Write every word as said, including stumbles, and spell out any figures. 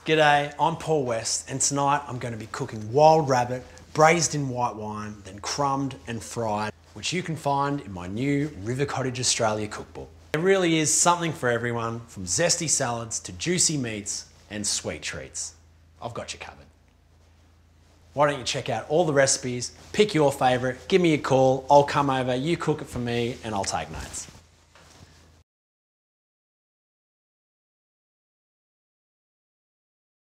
G'day, I'm Paul West, and tonight I'm going to be cooking wild rabbit, braised in white wine, then crumbed and fried, which you can find in my new River Cottage Australia cookbook. There really is something for everyone, from zesty salads to juicy meats and sweet treats. I've got you covered. Why don't you check out all the recipes, pick your favourite, give me a call, I'll come over, you cook it for me, and I'll take notes.